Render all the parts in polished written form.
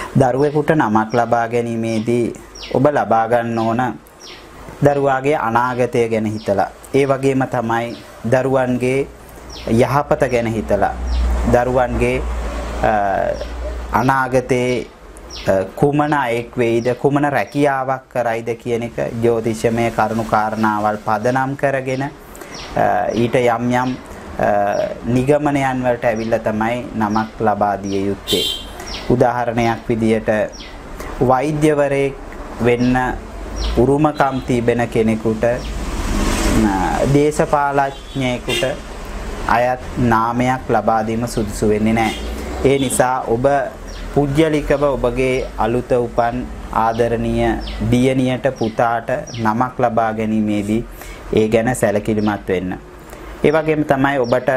දරුවෙකුට නමක් ලබා ගැනීමේදී ඔබ ලබා ගන්න ඕන දරුවාගේ අනාගතය ගැන හිතලා, ඒ වගේම තමයි දරුවන්ගේ යහපත ගැන හිතලා, දරුවන්ගේ අනාගතේ කුමන අයෙක් වෙයිද, කුමන රැකියාවක් කරයිද කියන එක ජ්‍යොතිෂමය කරුණු කාරණාවල් පදනම් කරගෙන ඊට යම් යම් නිගමනයන් වලට ඇවිල්ලා තමයි නමක් ලබා දිය යුත්තේ. උදාහරණයක් විදියට වෛද්‍යවරයෙක් වෙන්න උරුමකම් තිබෙන කෙනෙකුට දේශපාලඥයෙකුට අයත් නාමයක් ලබා දීම සුදුසු වෙන්නේ නැහැ. ඒ නිසා ඔබ පුජ්‍යලිකව ඔබගේ අලුත උපන් ආදරණීය දියණියට පුතාට නමක් ලබා ගැනීමේදී ඒ ගැන සැලකිලිමත් වෙන්න. ඒ වගේම තමයි ඔබට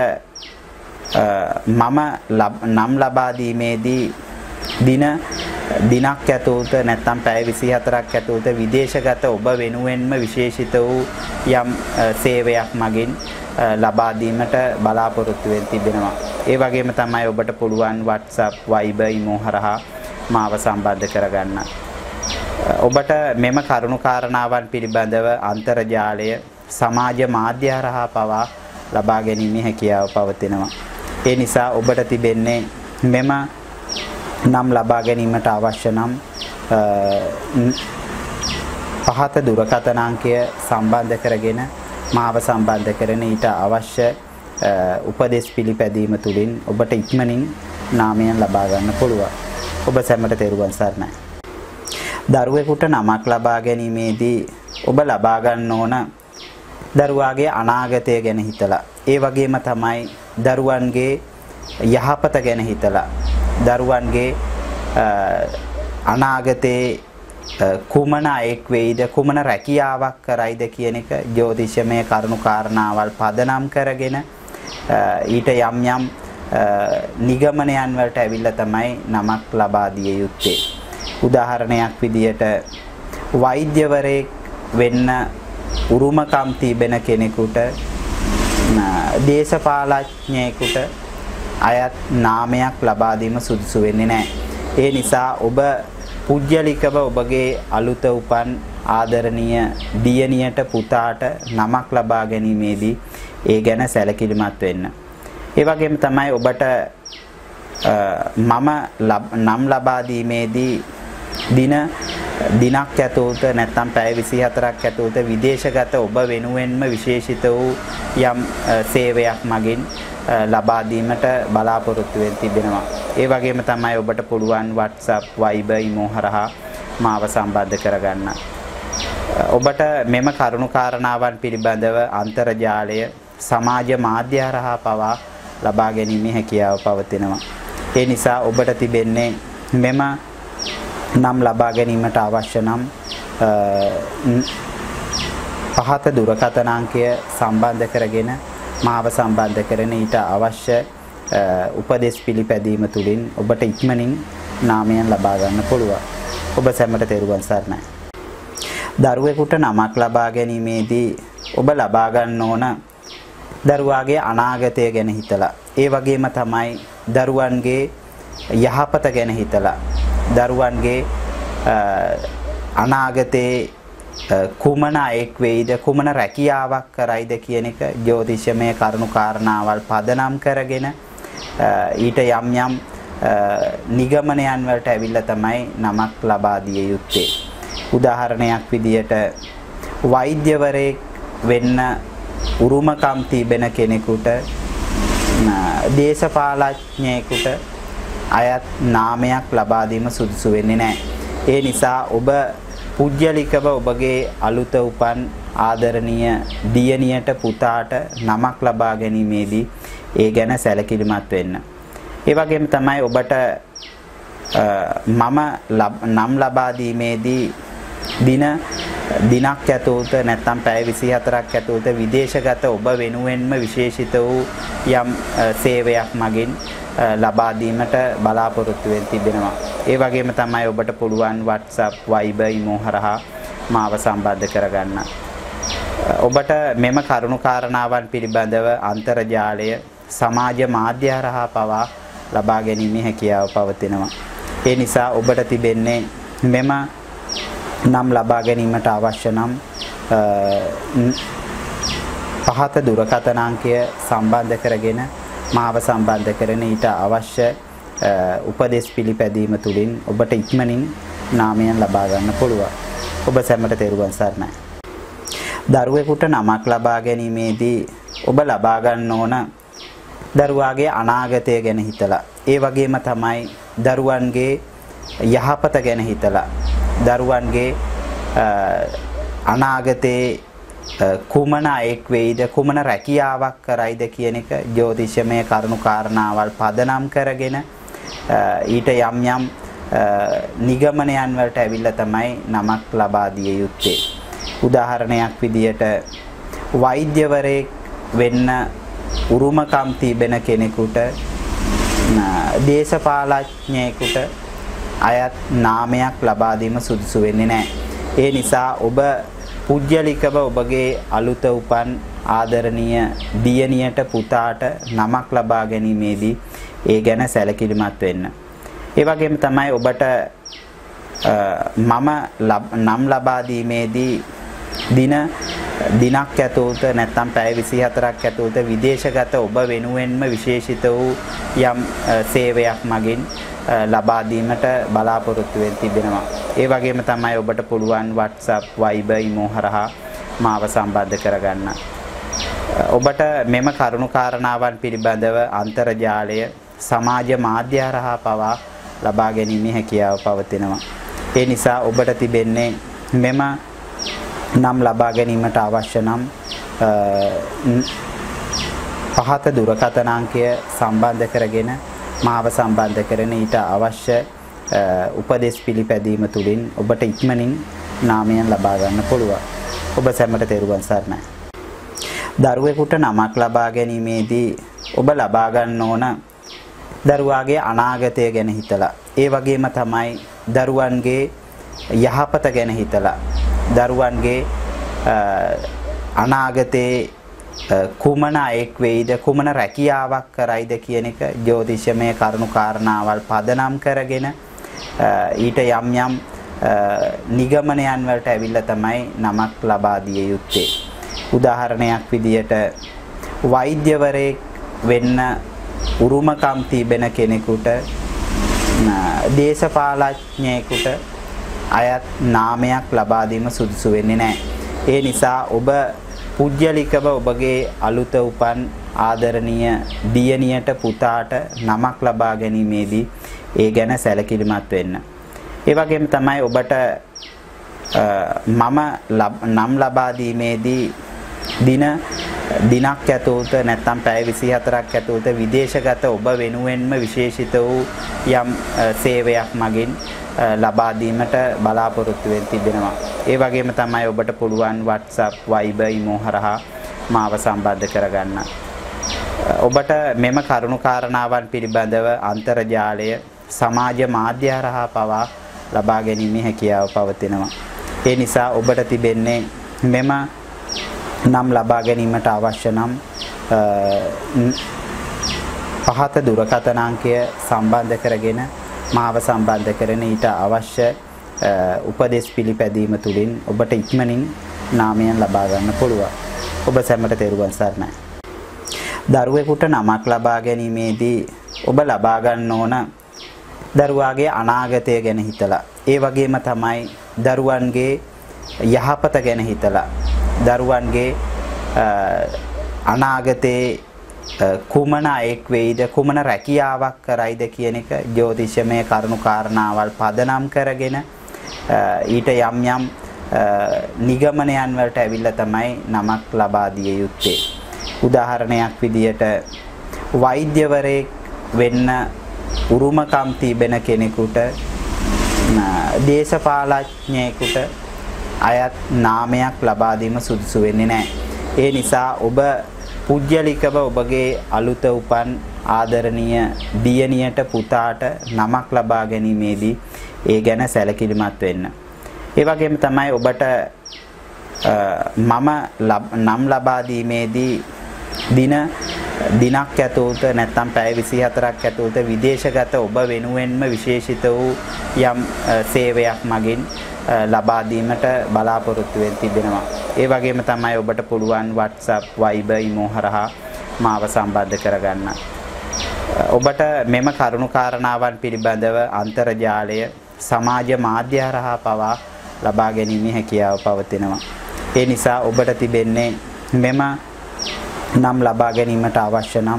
නම් ලබා දීමේදී දිනක් ඇතුළත නැත්නම් පැය 24ක් ඇතුළත විදේශගත ඔබ වෙනුවෙන්ම විශේෂිත වූ යම් සේවයක් මගින් ලබා දීමට බලාපොරොත්තු වෙ තිබෙනවා. ඒ වගේම තමයි ඔබට පුළුවන් WhatsApp, Viber, imo හරහා මාව සම්බන්ධ කරගන්න. ඔබට මෙම කරුණු කාරණාවන් පිළිබඳව අන්තර්ජාලය, සමාජ මාධ්‍ය හරහා පවා ලබා ගැනීමේ හැකියාව පවතිනවා. ඒ නිසා ඔබට තිබෙන්නේ මෙම නම් ලබා ගැනීමට අවශ්‍ය නම් පහත දුරකථන අංකය සම්බන්ධ කරගෙන මාව සම්බන්ධ කරන ඊට අවශ්‍ය උපදෙස් පිළිපැදීම තුළින් ඔබට ඉක්මනින් නාමයන් ලබා ගන්න පුළුවන්. ඔබ සැමට තෙරුවන් සරණයි. දරුවෙකුට නමක් ලබා ගැනීමේදී ඔබ ලබා ගන්න ඕන දරුවාගේ අනාගතය ගැන හිතලා, ඒ වගේම තමයි දරුවන්ගේ යහපත ගැන හිතලා, දරුවන්ගේ අනාගතේ කුමන අයෙක් වෙයිද, කුමන රැකියාවක් කරයිද කියන එක ජ්‍යොතිෂමය කරුණු කාරණාවල් පදනම් කරගෙන ඊට යම් යම් නිගමනයන් වලට ඇවිල්ලා තමයි නමක් ලබා දිය යුත්තේ. උදාහරණයක් විදියට වෛද්‍යවරයෙක් වෙන්න උරුමකම් තිබෙන කෙනෙකුට දේශපාලඥයෙකුට අයත් නාමයක් ලබා දීම සුදුසු වෙන්නේ නැහැ. ඒ නිසා ඔබ පුජ්‍යලිකව ඔබගේ අලුත උපන් ආදරණීය දියණියට පුතාට නමක් ලබා ගැනීමේදී ඒ ගැන සැලකිලිමත් වෙන්න. ඒ වගේම තමයි ඔබට නම් ලබා දීමේදී දිනක් ඇතුළත නැත්නම් පැය 24ක් ඇතුළත විදේශගත ඔබ වෙනුවෙන්ම විශේෂිත වූ යම් සේවයක් මගින් ලබා දීමට බලාපොරොත්තු වෙ තිබෙනවා. ඒ වගේම තමයි ඔබට පුළුවන් WhatsApp, Viber, imo හරහා මාව සම්බන්ධ කරගන්න. ඔබට මෙම කරුණු කාරණාවන් පිළිබඳව අන්තර්ජාලය, සමාජ මාධ්‍ය හරහා පවා ලබා ගැනීමේ හැකියාව පවතිනවා. ඒ නිසා ඔබට තිබෙන්නේ මෙම නම් ලබා ගැනීමට අවශ්‍ය නම් පහත දුරකථන අංකය සම්බන්ධ කරගෙන මාව සම්බන්ධ කරන ඊට අවශ්‍ය උපදෙස් පිළිපැදීම තුළින් ඔබට ඉක්මනින් නාමයන් ලබා ගන්න පුළුවන්. ඔබ සැමට තෙරුවන් සරණයි. දරුවෙකුට නමක් ලබා ගැනීමේදී ඔබ ලබා ගන්න ඕන දරුවාගේ අනාගතය ගැන හිතලා, ඒ වගේම තමයි දරුවන්ගේ යහපත ගැන හිතලා, දරුවන්ගේ අනාගතේ කුමන අයෙක් වෙයිද, කුමන රැකියාවක් කරයිද කියන එක ජ්‍යොතිෂමය කරුණු කාරණාවල් පදනම් කරගෙන ඊට යම් යම් නිගමනයන් වලට ඇවිල්ලා තමයි නමක් ලබා දිය යුත්තේ. උදාහරණයක් විදියට වෛද්‍යවරයෙක් වෙන්න උරුමකම් තිබෙන කෙනෙකුට දේශපාලඥයෙකුට අයත් නාමයක් ලබා දීම සුදුසු වෙන්නේ නැහැ. ඒ නිසා ඔබ පුජ්‍යලිකව ඔබගේ අලුත උපන් ආදරණීය දියණියට පුතාට නමක් ලබා ගැනීමේදී ඒ ගැන සැලකිලිමත් වෙන්න. ඒ වගේම තමයි ඔබට නම් ලබා දීමේදී දිනක් ඇතුළත නැත්නම් පැය 24ක් ඇතුළත විදේශගත ඔබ වෙනුවෙන්ම විශේෂිත වූ යම් සේවයක් මගින් ලබා දීමට බලාපොරොත්තු වෙ තිබෙනවා. ඒ වගේම තමයි ඔබට පුළුවන් WhatsApp, Viber, imo හරහා මාව සම්බන්ධ කරගන්න. ඔබට මෙම කරුණු කාරණාවන් පිළිබඳව අන්තර්ජාලය, සමාජ මාධ්‍ය හරහා පවා ලබා ගැනීමේ හැකියාව පවතිනවා. ඒ නිසා ඔබට තිබෙන්නේ මෙම නම් ලබා ගැනීමට අවශ්‍ය නම් පහත දුරකථන අංකය සම්බන්ධ කරගෙන මාව සම්බන්ධ කරන ඊට අවශ්‍ය උපදෙස් පිළිපැදීම තුලින් ඔබට ඉක්මනින් නාමයන් ලබා ගන්න පුළුවන්. ඔබ සැමට තෙරුවන් සරණයි. දරුවෙකුට නමක් ලබා ගැනීමේදී ඔබ ලබා ගන්න ඕන දරුවාගේ අනාගතය ගැන හිතලා, ඒ වගේම තමයි දරුවන්ගේ යහපත ගැන හිතලා, දරුවන්ගේ අනාගතේ කුමන අයෙක් වෙයිද, කුමන රැකියාවක් කරයිද කියන එක ජ්‍යොතිෂමය කරුණු කාරණාවල් පදනම් කරගෙන ඊට යම් යම් නිගමනයන් වලට ඇවිල්ලා තමයි නමක් ලබා දිය යුත්තේ. උදාහරණයක් විදියට වෛද්‍යවරයෙක් වෙන්න උරුමකම් තිබෙන කෙනෙකුට දේශපාලඥයෙකුට අයත් නාමයක් ලබා දීම සුදුසු වෙන්නේ නැහැ. ඒ නිසා ඔබ පුජ්‍යලිකව ඔබගේ අලුත උපන් ආදරණීය දියණියට පුතාට නමක් ලබා ගැනීමේදී ඒ ගැන සැලකිලිමත් වෙන්න. ඒ වගේම තමයි ඔබට නම් ලබා දීමේදී දිනක් ඇතුළත නැත්නම් පැය 24ක් ඇතුළත විදේශගත ඔබ වෙනුවෙන්ම විශේෂිත වූ යම් සේවයක් මගින් ලබා දීමට බලාපොරොත්තු වෙ තිබෙනවා. ඒ වගේම තමයි ඔබට පුළුවන් WhatsApp, Viber, Imo හරහා මාව සම්බන්ධ කරගන්න. ඔබට මෙම කරුණු කාරණාවන් පිළිබඳව අන්තර්ජාලය, සමාජ මාධ්‍ය හරහා පවා ලබා ගැනීමේ හැකියාව පවතිනවා. ඒ නිසා ඔබට තිබෙන්නේ මෙම නම් ලබා ගැනීමට අවශ්‍ය නම් පහත දුරකථන අංකය සම්බන්ධ කරගෙන මාව සම්බන්ධ කරන ඊට අවශ්‍ය උපදෙස් පිළිපැදීම තුලින් ඔබට ඉක්මනින් නාමයන් ලබා ගන්න පුළුවන්. ඔබ සැමට තෙරුවන් සරණයි. දරුවෙකුට නමක් ලබා ගැනීමේදී ඔබ ලබා ගන්න ඕන දරුවාගේ අනාගතය ගැන හිතලා, ඒ වගේම තමයි දරුවන්ගේ යහපත ගැන හිතලා, දරුවන්ගේ අනාගතේ කුමන අයෙක් වෙයිද, කුමන රැකියාවක් කරයිද කියන එක ජ්‍යොතිෂමය කරුණු කාරණාවල් පදනම් කරගෙන ඊට යම් යම් නිගමනයන් වලට ඇවිල්ලා තමයි නමක් ලබා දිය යුත්තේ. උදාහරණයක් විදියට වෛද්‍යවරයෙක් වෙන්න උරුමකම් තිබෙන කෙනෙකුට දේශපාලඥයෙකුට අයත් නාමයක් ලබා දීම සුදුසු වෙන්නේ නැහැ. ඒ නිසා ඔබ පුජ්‍යලිකව ඔබගේ අලුත උපන් ආදරණීය දියණියට පුතාට නමක් ලබා ගැනීමේදී ඒ ගැන සැලකිලිමත් වෙන්න. ඒ වගේම තමයි ඔබට නම් ලබා දීමේදී දිනක් ඇතුළත නැත්නම් පැය 24ක් ඇතුළත විදේශගත ඔබ වෙනුවෙන්ම විශේෂිත වූ යම් සේවයක් මගින් ලබා දීමට බලාපොරොත්තු වෙ තිබෙනවා. ඒ වගේම තමයි ඔබට පුළුවන් WhatsApp, Viber, Imo හරහා මාව සම්බන්ධ කරගන්න. ඔබට මෙම කරුණු කාරණාවන් පිළිබඳව අන්තර්ජාලය, සමාජ මාධ්‍ය හරහා පවා ලබා ගැනීමේ හැකියාව පවතිනවා. ඒ නිසා ඔබට තිබෙන්නේ මෙම නම් ලබා ගැනීමට අවශ්‍ය නම් පහත දුරකථන අංකය සම්බන්ධ කරගෙන මාව සම්බන්ධ කරන ඊට අවශ්‍ය උපදෙස් පිළිපැදීම තුලින් ඔබට ඉක්මනින් නාමයන් ලබා ගන්න පුළුවන්. ඔබ සැමට තෙරුවන් සරණයි. දරුවෙකුට නමක් ලබා ගැනීමේදී ඔබ ලබා ගන්න ඕන දරුවාගේ අනාගතය ගැන හිතලා, ඒ වගේම තමයි දරුවන්ගේ යහපත ගැන හිතලා, දරුවන්ගේ අනාගතේ කුමන අයෙක් වෙයිද, කුමන රැකියාවක් කරයිද කියන එක ජ්‍යොතිෂමය කරුණු කාරණාවල් පදනම් කරගෙන ඊට යම් යම් නිගමනයන් වලට ඇවිල්ලා තමයි නමක් ලබා දිය යුත්තේ. උදාහරණයක් විදියට වෛද්‍යවරයෙක් වෙන්න උරුමකම් තිබෙන කෙනෙකුට දේශපාලඥයෙකුට අයත් නාමයක් ලබා දීම සුදුසු වෙන්නේ නැහැ. ඒ නිසා ඔබ පුජ්‍යලිකව ඔබගේ අලුත උපන් ආදරණීය දියණියට පුතාට නමක් ලබා ගැනීමේදී ඒ ගැන සැලකිලිමත් වෙන්න. ඒ වගේම තමයි ඔබට නම් ලබා දීමේදී දිනක් ඇතුළත නැත්නම් පැය 24ක් ඇතුළත විදේශගත ඔබ වෙනුවෙන්ම විශේෂිත වූ යම් සේවයක් මගින් ලබා දීමට බලාපොරොත්තු වෙ තිබෙනවා. ඒ වගේම තමයි ඔබට පුළුවන් WhatsApp, Viber, Imo හරහා මාව සම්බන්ධ කරගන්න. ඔබට මෙම කරුණු කාරණාවන් පිළිබඳව අන්තර්ජාලය සමාජ මාධ්‍ය හරහා පවා ලබා ගැනීමේ හැකියාව පවතිනවා. ඒ නිසා ඔබට තිබෙන්නේ මෙම නම් ලබා ගැනීමට අවශ්‍ය නම්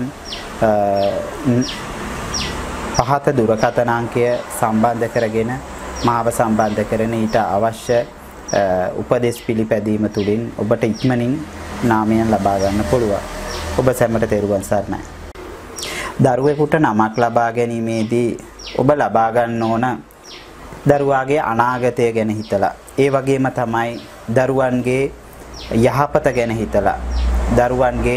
පහත දුරකථන අංකය සම්බන්ධ කරගෙන මාව සම්බන්ධ කරන ඊට අවශ්‍ය උපදෙස් පිළිපැදීම තුළින් ඔබට ඉක්මනින් නාමයන් ලබා ගන්න පුළුවන්. ඔබ සැමට තෙරුවන් සරණයි. දරුවෙකුට නමක් ලබා ගැනීමේදී ඔබ ලබා ගන්න ඕන දරුවාගේ අනාගතය ගැන හිතලා, ඒ වගේම තමයි දරුවන්ගේ යහපත ගැන හිතලා, දරුවන්ගේ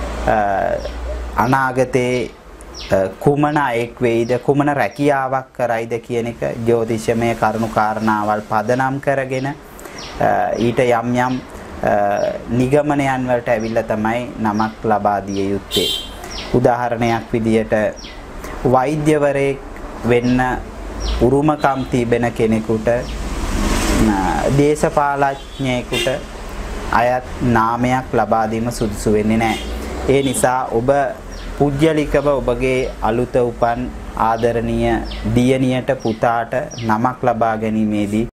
අනාගතේ කුමන අයෙක් වෙයිද, කුමන රැකියාවක් කරයිද කියන එක ජ්‍යොතිෂමය කරුණු කාරණාවල් පදනම් කරගෙන ඊට යම් යම් නිගමනයන් වලට ඇවිල්ලා තමයි නමක් ලබා දිය යුත්තේ. උදාහරණයක් විදියට වෛද්‍යවරයෙක් වෙන්න උරුමකම් තිබෙන කෙනෙකුට, දේශපාලඥයෙකුට අයත් නාමයක් ලබා දීම සුදුසු වෙන්නේ නැහැ. ඒ නිසා ඔබ පුජ්‍යලිකව ඔබගේ අලුත උපන් ආදරණීය දියණියට, පුතාට නමක් ලබා ගැනීමේදී